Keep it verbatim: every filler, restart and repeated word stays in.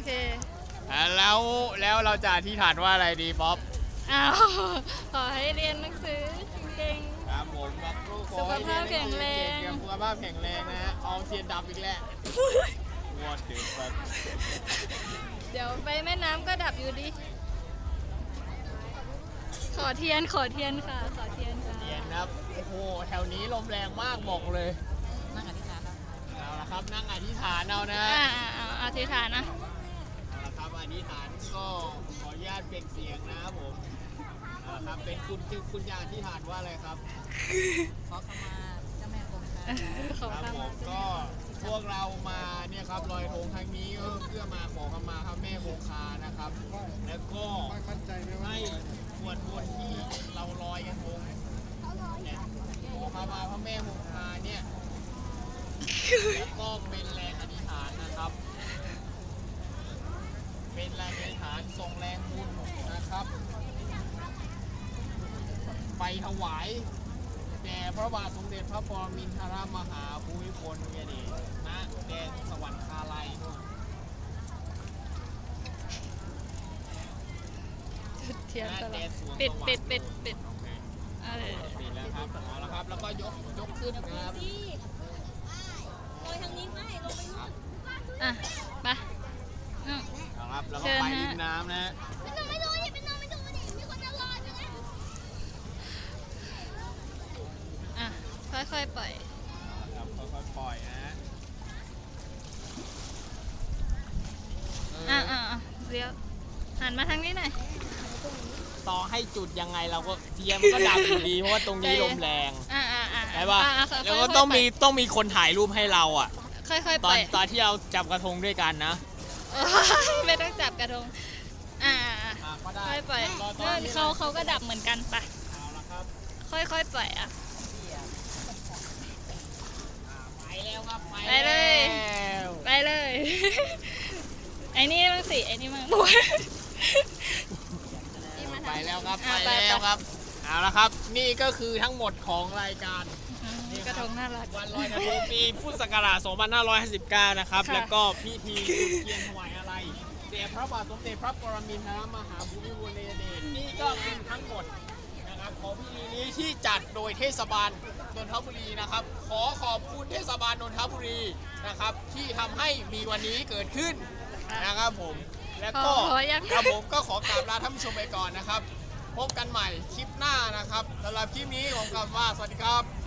เคแล้วแล้วเราจะอธิษฐานว่าอะไรดีป๊อปอ้าวขอให้เรียนหนังสือเก่งครับผมกับลูกขอสุขภาพแข็งแรงสุขภาพแข็งแรงนะฮะเอาเทียนดับอีกแล้ววอดถึงครับเดี๋ยวไปแม่น้ำก็ดับอยู่ดีขอเทียนขอเทียนค่ะขอเทียนค่ะเทียนครับโอ้โหแถวนี้ลมแรงมากบอกเลยนั่งอธิษฐานเอาละครับนั่งอธิษฐานเอานะอ่าเอาอธิษฐานนะเอาละครับอธิษฐานก็ขออนุญาตเป็นเสียงนะครับผมเอาละครับเป็นคุณคุณอยากอธิษฐานว่าอะไรครับขอขมาเจ้าแม่คงคาครับผมก็พวกเรามาเนี่ยครับลอยธงครั้งนี้ก็เพื่อมาขอขมาพระแม่คงคานะครับแล้วก็ให้ส่วนบนที่เราลอยกันธงเนี่ยขอขมาพระแม่คงคาเนี่ยแล้วก็เป็นแรงอธิษฐานนะครับเป็นแรงอธิษฐานส่งแรงบุญนะครับไปถวายแด่พระบาทสมเด็จพระปรมินทรมหาภูมิพลอดุลยเดชณแดนสวรรคาลัยจุดเทียนตลอดปิดปิดปิดปิดปิดแล้วครับเอาละครับแล้วก็ยกยกขึ้นนะครับลอยทางนี้ไม่ลงไปนู่นอ่ะไปเอาครับแล้วก็ไปริมน้ำนะไม่ต้องไม่ดูดิไม่ต้องไม่ดูดิมีคนจะรออยู่นะอ่ะค่อยๆปล่อยครับค่อยๆปล่อยนะอ่ะอ่ะเดี๋ยวหันมาทางนี้หน่อยต่อให้จุดยังไงเราก็เทียมก็ดับอยู่ดีเพราะว่าตรงนี้ลมแรงใช่ป่ะแล้วก็ต้องมีต้องมีคนถ่ายรูปให้เราอ่ะค่อยๆตอนตอนที่เราจับกระทงด้วยกันนะไม่ต้องจับกระทงอ่าค่อยปล่อยเขาเขาก็ดับเหมือนกันปะค่อยๆปล่อยอ่ะไปแล้วครับไปเลยไปเลยไอ้นี่มั่งสิไอ้นี่มั่งไปแล้วครับไปแล้วครับเอาละครับนี่ก็คือทั้งหมดของรายการกระทงน่ารักวันลอยกระทงปีพุทธศักราชสองพันห้าร้อยห้าสิบเก้านะครับแล้วก็พิธีจุดเทียนถวายอะไรแด่พระบาทสมเด็จพระปรมินทรมหาภูมิพลอดุลยเดชนี่ก็เป็นทั้งหมดนะครับของพิธีนี้ที่จัดโดยเทศบาลนนทบุรีนะครับขอขอบคุณเทศบาลนนทบุรีนะครับที่ทำให้มีวันนี้เกิดขึ้นนะครับผมแล้วก็ครับผมก็ขอกราบลาท่านผู้ชมไปก่อนนะครับพบกันใหม่คลิปหน้านะครับสำหรับคลิปนี้ผมกล่าวว่าสวัสดีครับ